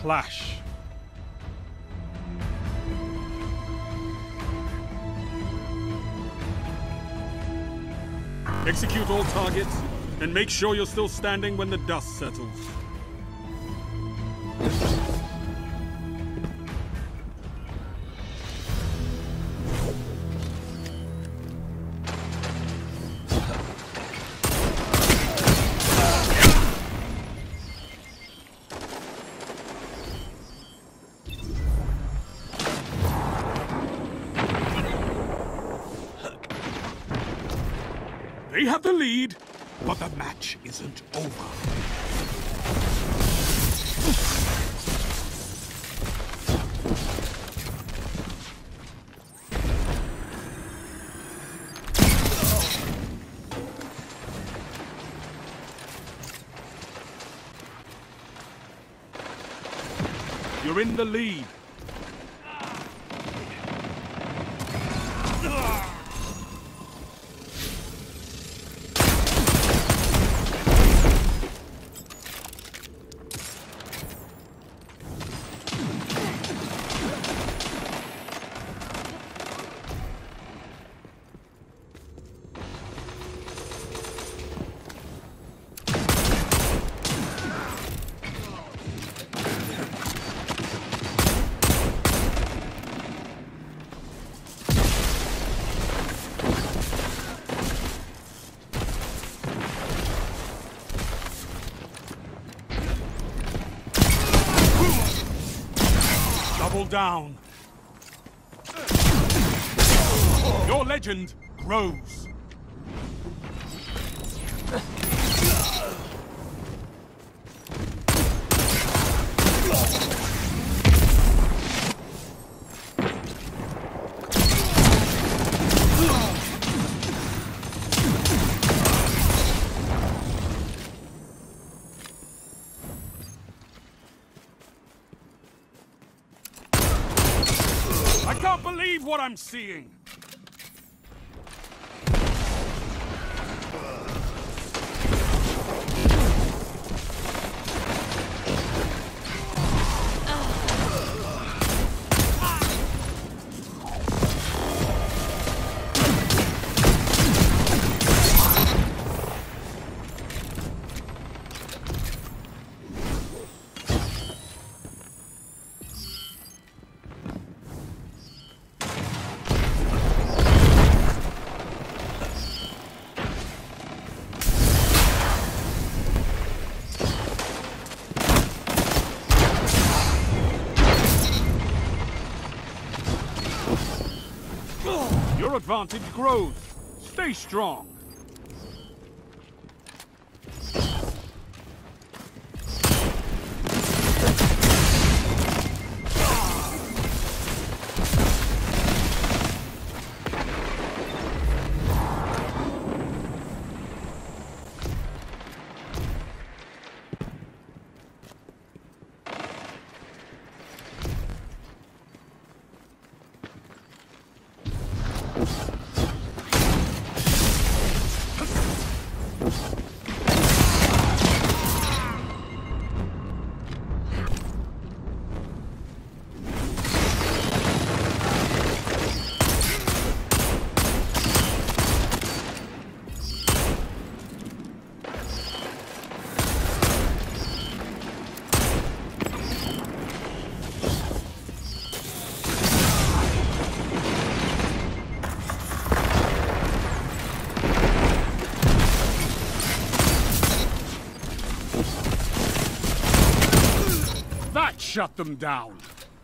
clash. Execute all targets, and make sure you're still standing when the dust settles. They have the lead, but the match isn't over. You're in the lead. Double down. Your legend grows. I can't believe what I'm seeing! Your advantage grows. Stay strong. That shut them down.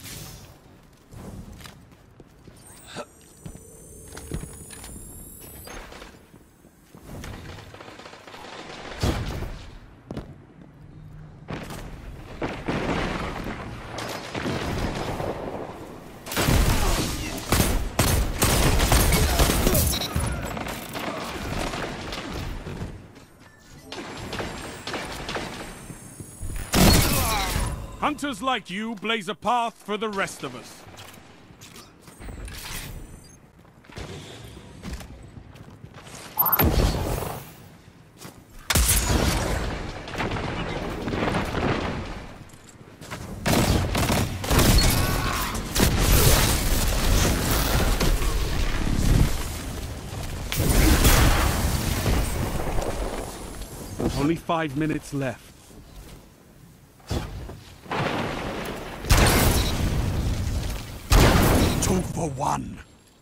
Hunters like you blaze a path for the rest of us. Only 5 minutes left. Two for one.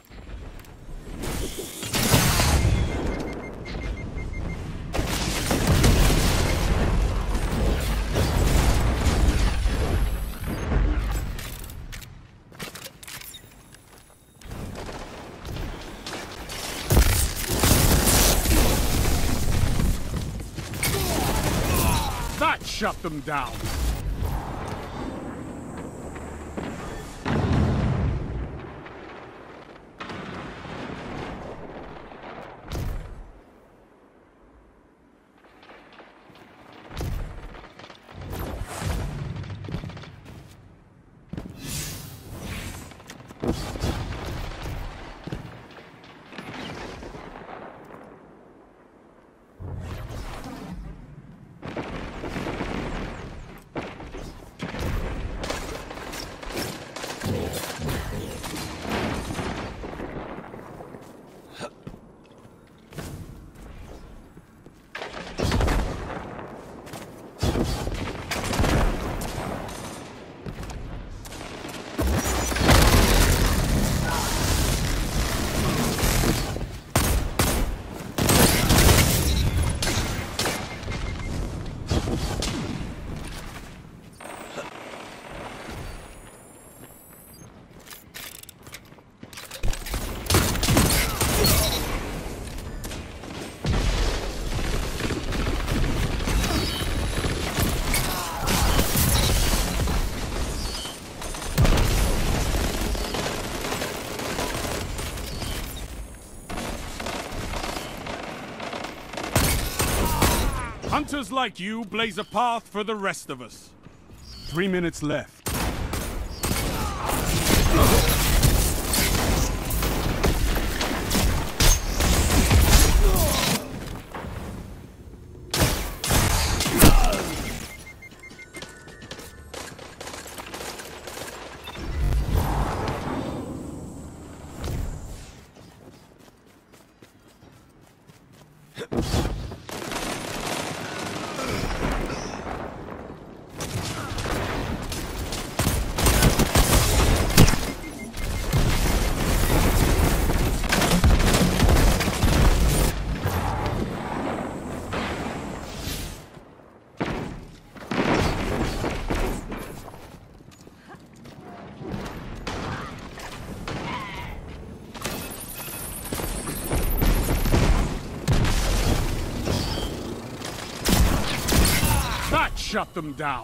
That shut them down. Hunters like you blaze a path for the rest of us. 3 minutes left. Shut them down.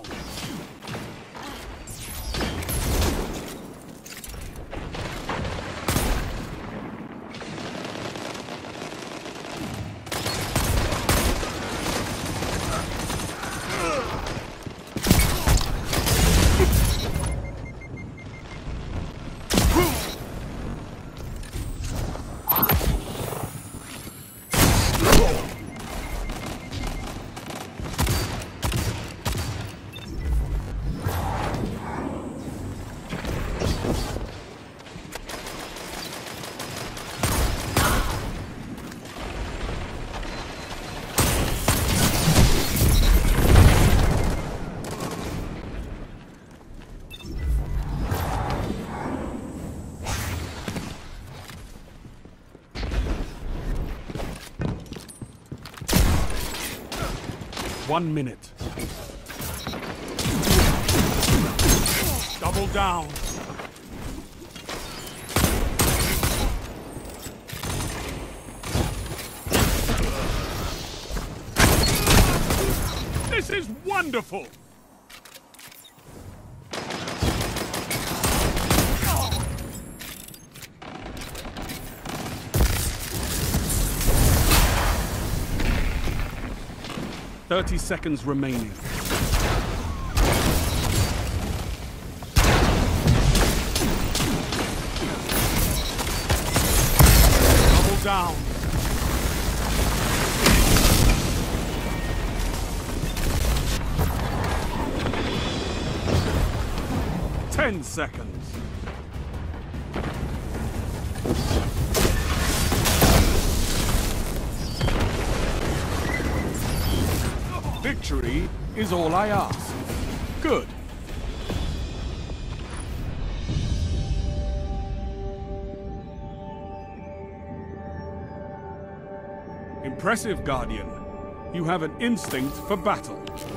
One minute. Double down. This is wonderful. Thirty seconds remaining. Double down. Ten seconds. Victory is all I ask. Good. Impressive, Guardian. You have an instinct for battle.